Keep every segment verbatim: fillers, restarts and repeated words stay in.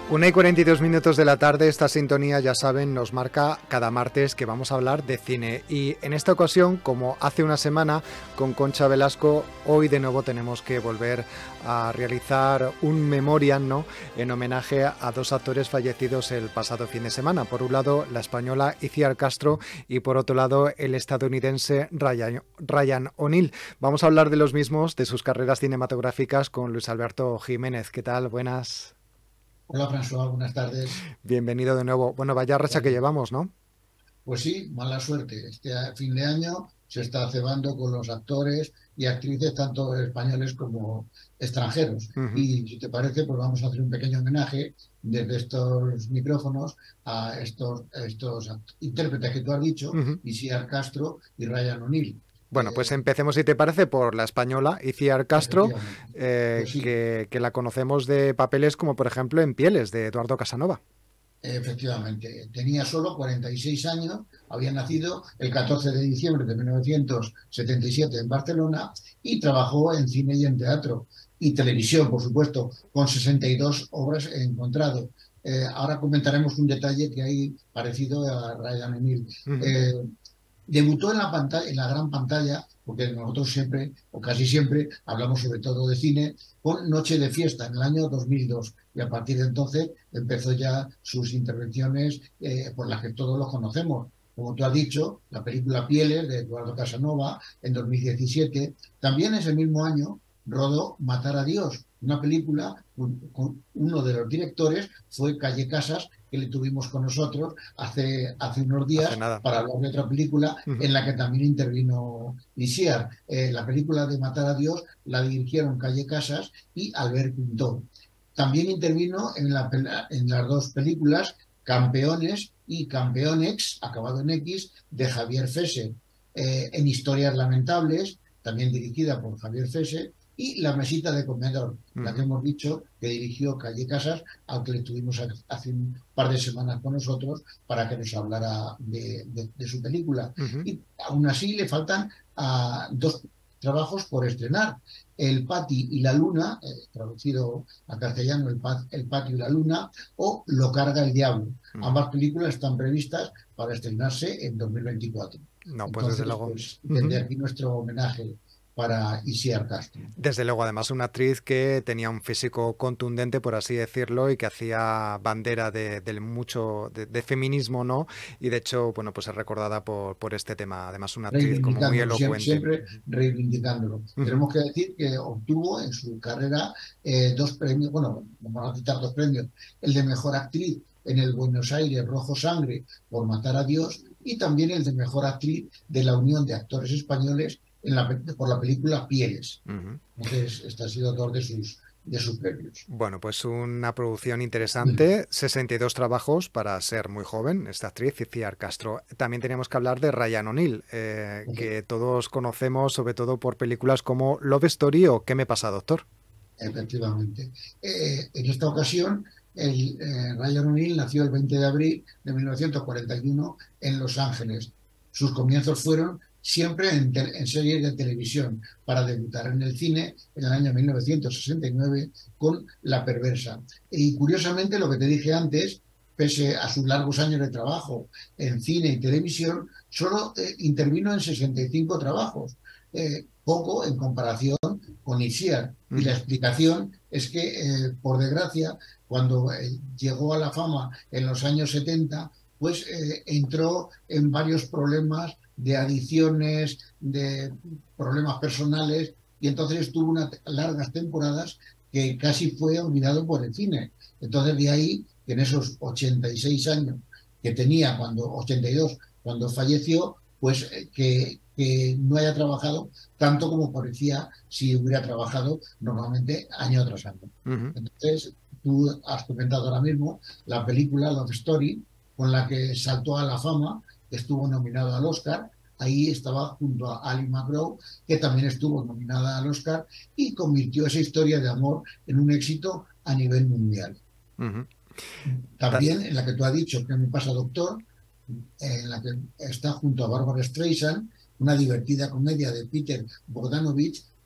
Una y cuarenta y dos minutos de la tarde, esta sintonía, ya saben, nos marca cada martes que vamos a hablar de cine. Y en esta ocasión, como hace una semana, con Concha Velasco, hoy de nuevo tenemos que volver a realizar un memoriam, ¿no?, en homenaje a dos actores fallecidos el pasado fin de semana. Por un lado, la española Iciar Castro y por otro lado, el estadounidense Ryan, Ryan O'Neal. Vamos a hablar de los mismos, de sus carreras cinematográficas, con Luis Alberto Jiménez. ¿Qué tal? Buenas. Hola François, buenas tardes. Bienvenido de nuevo. Bueno, vaya racha que llevamos, ¿no? Pues sí, mala suerte. Este fin de año se está cebando con los actores y actrices, tanto españoles como extranjeros. Uh-huh. Y si te parece, pues vamos a hacer un pequeño homenaje desde estos micrófonos a estos, a estos intérpretes que tú has dicho, Uh-huh. Iciar Castro y Ryan O'Neal. Bueno, pues Eh, empecemos, si te parece, por la española Iciar Castro, efectivamente. eh, Pues sí. que, que la conocemos de papeles como, por ejemplo, en Pieles, de Eduardo Casanova. Efectivamente, tenía solo cuarenta y seis años, había nacido el catorce de diciembre de mil novecientos setenta y siete en Barcelona y trabajó en cine y en teatro y televisión, por supuesto, con sesenta y dos obras encontrado. Eh, ahora comentaremos un detalle que hay parecido a Ryan O'Neal. Uh-huh. Eh, Debutó en la pantalla, en la gran pantalla, porque nosotros siempre, o casi siempre, hablamos sobre todo de cine, con Noche de Fiesta en el año dos mil dos. Y a partir de entonces empezó ya sus intervenciones eh, por las que todos los conocemos. Como tú has dicho, la película Pieles de Eduardo Casanova en dos mil diecisiete. También ese mismo año rodó Matar a Dios, una película con, con uno de los directores fue Calle Casas, que le tuvimos con nosotros hace, hace unos Hace días nada. para hablar de otra película Uh-huh. en la que también intervino Lisiar. Eh, la película de Matar a Dios la dirigieron Calle Casas y Albert Pintó. También intervino en, la, en las dos películas Campeones y Campeonex, acabado en X, de Javier Fese. Eh, en Historias Lamentables, también dirigida por Javier Fese, y La Mesita de Comedor, uh-huh. la que hemos dicho que dirigió Calle Casas, al que le tuvimos hace un par de semanas con nosotros para que nos hablara de, de, de su película. Uh-huh. Y aún así le faltan uh, dos trabajos por estrenar. El Pati y la Luna, eh, traducido a castellano, el, pat, el Patio y la Luna, o Lo carga el diablo. Uh-huh. Ambas películas están previstas para estrenarse en dos mil veinticuatro. No, pues Entonces, desde luego. pues, desde Uh-huh. aquí nuestro homenaje para Iciar Castro. Desde luego, además, una actriz que tenía un físico contundente, por así decirlo, y que hacía bandera de, de mucho de, de feminismo, ¿no? Y de hecho, bueno, pues es recordada por, por este tema. Además, una actriz como muy elocuente. Siempre, siempre reivindicándolo. Uh-huh. Tenemos que decir que obtuvo en su carrera eh, dos premios, bueno, vamos a citar dos premios, el de Mejor Actriz en el Buenos Aires Rojo Sangre por Matar a Dios y también el de Mejor Actriz de la Unión de Actores Españoles en la, por la película Pieles. Uh-huh. Entonces, este ha sido dos de sus, de sus premios. Bueno, pues una producción interesante, uh-huh. sesenta y dos trabajos para ser muy joven, esta actriz, Iciar Castro. También tenemos que hablar de Ryan O'Neal, eh, uh-huh. que todos conocemos sobre todo por películas como Love Story o ¿Qué me pasa, doctor? Efectivamente. Eh, en esta ocasión, el, eh, Ryan O'Neal nació el veinte de abril de mil novecientos cuarenta y uno en Los Ángeles. Sus comienzos fueron siempre en, te en series de televisión, para debutar en el cine en el año mil novecientos sesenta y nueve con La Perversa. Y curiosamente, lo que te dije antes, pese a sus largos años de trabajo en cine y televisión, solo eh, intervino en sesenta y cinco trabajos, eh, poco en comparación con Iciar. Uh-huh. Y la explicación es que, eh, por desgracia, cuando eh, llegó a la fama en los años setenta, pues eh, entró en varios problemas de adicciones, de problemas personales, y entonces tuvo unas largas temporadas que casi fue olvidado por el cine. Entonces, de ahí que en esos ochenta y seis años que tenía, cuando ochenta y dos, cuando falleció, pues eh, que, que no haya trabajado tanto como parecía si hubiera trabajado normalmente año tras año. Uh-huh. Entonces, tú has comentado ahora mismo la película Love Story, con la que saltó a la fama, estuvo nominado al Oscar. Ahí estaba junto a Ali McGraw, que también estuvo nominada al Oscar, y convirtió esa historia de amor en un éxito a nivel mundial. Uh-huh. También en la que tú has dicho, ¿Qué me pasa, doctor?, en la que está junto a Barbara Streisand, una divertida comedia de Peter Bogdanovich, que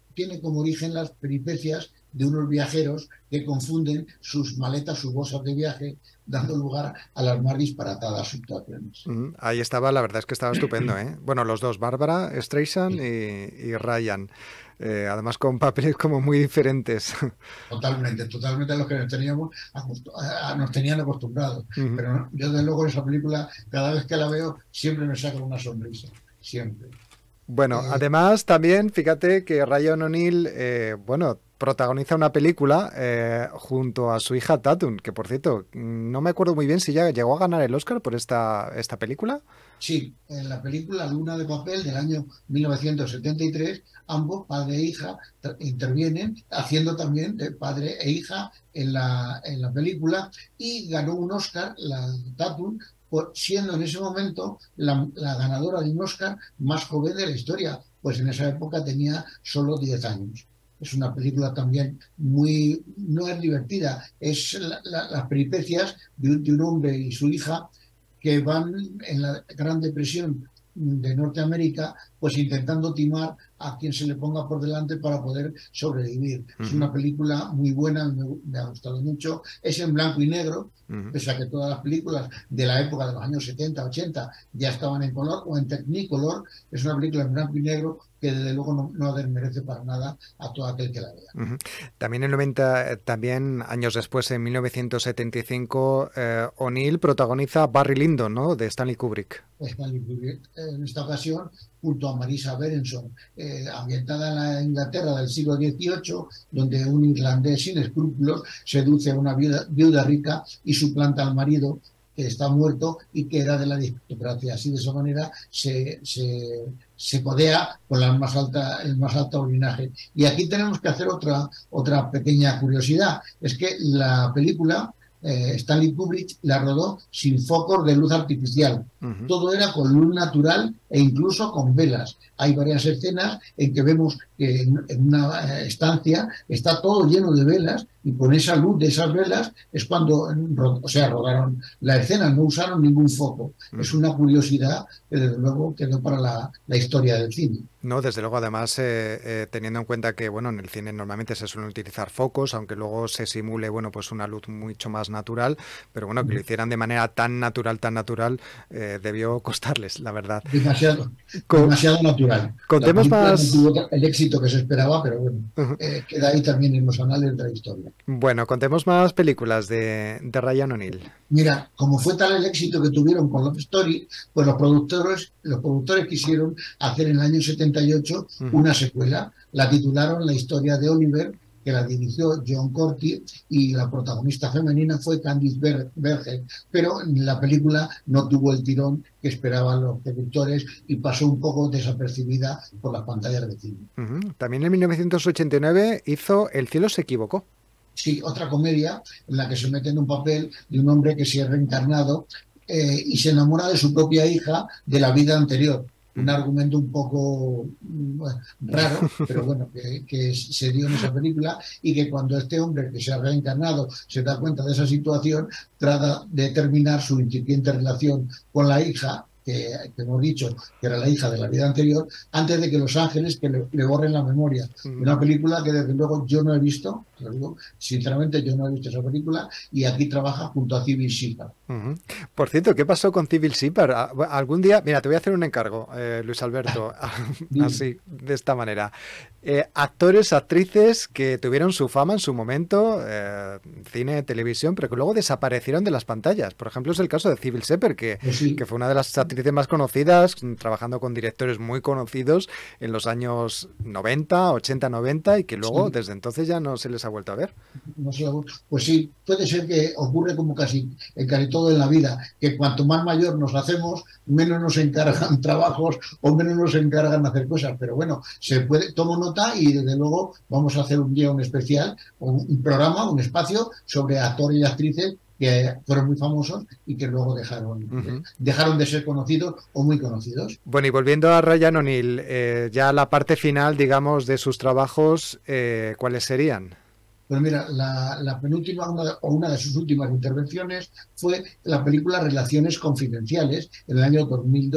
tiene como origen las peripecias de unos viajeros que confunden sus maletas, sus bolsas de viaje, dando lugar a las más disparatadas situaciones. Mm, ahí estaba, la verdad es que estaba estupendo, ¿eh? Bueno, los dos, Bárbara Streisand Sí. y, y Ryan, eh, además con papeles como muy diferentes. Totalmente, totalmente a los que nos teníamos acostu- a- a- nos tenían acostumbrados. Ujú. Pero no, yo, de luego, esa película, cada vez que la veo, siempre me saca una sonrisa. Siempre. Bueno, Eh, además también, fíjate que Ryan O'Neill, eh, bueno, protagoniza una película eh, junto a su hija Tatum, que por cierto, no me acuerdo muy bien si ya llegó a ganar el Oscar por esta, esta película. sí, en la película Luna de Papel del año mil novecientos setenta y tres, ambos, padre e hija, tra- intervienen, haciendo también de padre e hija en la, en la película, y ganó un Oscar, la Tatum, por, siendo en ese momento la, la ganadora de un Oscar más joven de la historia, pues en esa época tenía solo diez años. Es una película también muy, no es divertida, es la- la- las peripecias de un, de un hombre y su hija que van en la Gran Depresión de Norteamérica, pues intentando timar a quien se le ponga por delante para poder sobrevivir. Es Ujú, una película muy buena, me, me ha gustado mucho. Es en blanco y negro, ujú. pese a que todas las películas de la época de los años setenta, ochenta ya estaban en color o en Technicolor. Es una película en blanco y negro que desde luego no, no desmerece para nada a todo aquel que la vea. Ujú. También en noventa, eh, también años después, en mil novecientos setenta y cinco, eh, O'Neill protagoniza Barry Lyndon, ¿no? De Stanley Kubrick. Stanley Kubrick, en esta ocasión junto a Marisa Berenson, eh, ambientada en la Inglaterra del siglo dieciocho, donde un irlandés sin escrúpulos seduce a una viuda, viuda rica y suplanta al marido que está muerto y que era de la aristocracia. Así, de esa manera se, se, se codea con la más alta, el más alto linaje. Y aquí tenemos que hacer otra, otra pequeña curiosidad. Es que la película eh, Stanley Kubrick la rodó sin focos de luz artificial. Ujú. Todo era con luz natural e incluso con velas. Hay varias escenas en que vemos que en, en una estancia está todo lleno de velas y con esa luz de esas velas es cuando, o sea, rodaron la escena, no usaron ningún foco. Es Ujú. una curiosidad que desde luego quedó para la, la historia del cine. No, desde luego, además, eh, eh, teniendo en cuenta que, bueno, en el cine normalmente se suelen utilizar focos, aunque luego se simule, bueno, pues una luz mucho más natural, pero bueno, que lo hicieran de manera tan natural, tan natural, eh, debió costarles, la verdad. Demasiado, Co- demasiado natural. La contemos película no más, tuvo el éxito que se esperaba, pero bueno, eh, queda ahí también en los anales de la historia. bueno, contemos más películas de, de Ryan O'Neill. Mira, como fue tal el éxito que tuvieron con Love Story, pues los productores, los productores quisieron hacer en el año setenta y ocho Ujú. una secuela. La titularon La historia de Oliver, que la dirigió John Corti, y la protagonista femenina fue Candice Bergen, pero la película no tuvo el tirón que esperaban los productores y pasó un poco desapercibida por las pantallas de cine. Ujú. También en mil novecientos ochenta y nueve hizo El cielo se equivocó. Sí, otra comedia en la que se mete en un papel de un hombre que se ha reencarnado eh, y se enamora de su propia hija de la vida anterior. Un Ujú. argumento un poco bueno, raro, pero bueno, que, que se dio en esa película, y que cuando este hombre que se ha reencarnado se da cuenta de esa situación, trata de terminar su incipiente relación con la hija, que, que hemos dicho que era la hija de la vida anterior, antes de que los ángeles que le, le borren la memoria. Ujú. Una película que desde luego yo no he visto, lo digo, sinceramente yo no he visto esa película, y aquí trabaja junto a Cybill Shepherd. Ujú. Por cierto, ¿qué pasó con Civil Shepherd? Ah, bu- Algún día, mira, te voy a hacer un encargo, eh, Luis Alberto, Dime. así, de esta manera. Eh, actores, actrices que tuvieron su fama en su momento, eh, cine, televisión, pero que luego desaparecieron de las pantallas. Por ejemplo, es el caso de Civil Shepherd, que, Pues sí, que fue una de las actrices más conocidas, mm, trabajando con directores muy conocidos en los años noventa, ochenta, noventa, y que luego sí. desde entonces ya no se les ha vuelto a ver. No sé, pues sí, puede ser que ocurre como casi en casi todo en la vida, que cuanto más mayor nos hacemos, menos nos encargan trabajos o menos nos encargan hacer cosas. Pero bueno, se puede, tomo nota, y desde luego vamos a hacer un día un especial, un, un programa, un espacio sobre actores y actrices que fueron muy famosos y que luego dejaron, Ujú. dejaron de ser conocidos o muy conocidos. Bueno, y volviendo a Ryan O'Neill, eh, ya la parte final, digamos, de sus trabajos, eh, ¿cuáles serían? Pues mira, la, la penúltima una, o una de sus últimas intervenciones fue la película Relaciones Confidenciales, en el año dos mil dos,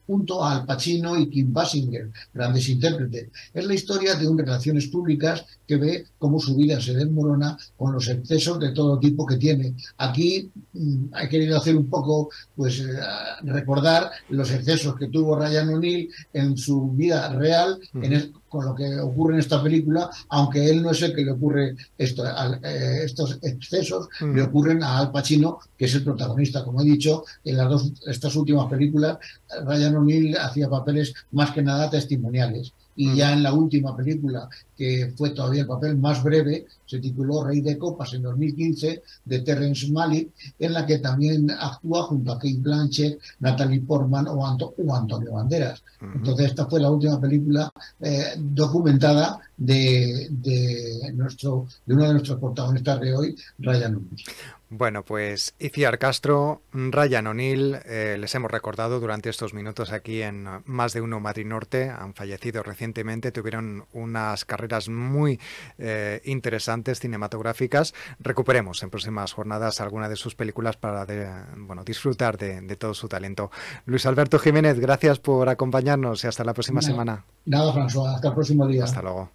junto a Al Pacino y Kim Basinger, grandes intérpretes. Es la historia de un relaciones públicas que ve cómo su vida se desmorona con los excesos de todo tipo que tiene. Aquí mmm, he querido hacer un poco, pues, eh, recordar los excesos que tuvo Ryan O'Neal en su vida real, uh-huh. en el, con lo que ocurre en esta película, aunque él no es el que le ocurre esto, a, eh, estos excesos, uh-huh. le ocurren a Al Pacino, que es el protagonista. Como he dicho, en las dos, estas últimas películas, Ryan O'Neal hacía papeles más que nada testimoniales. Y uh-huh. ya en la última película, que fue todavía el papel más breve, se tituló Rey de Copas en dos mil quince, de Terrence Malick, en la que también actúa junto a Kate Blanchett, Natalie Portman o, Anto o Antonio Banderas. Uh-huh. Entonces esta fue la última película eh, documentada de, de, nuestro, de uno de nuestros protagonistas de hoy, Ryan O'Neal. Bueno, pues Itziar Castro, Ryan O'Neal, eh, les hemos recordado durante estos minutos aquí en Más de Uno Madrid Norte, han fallecido recientemente, tuvieron unas carreras muy eh, interesantes cinematográficas. Recuperemos en próximas jornadas alguna de sus películas para de, bueno, disfrutar de, de todo su talento. Luis Alberto Jiménez, gracias por acompañarnos y hasta la próxima nada, semana. Nada, François, hasta el próximo día. Hasta luego.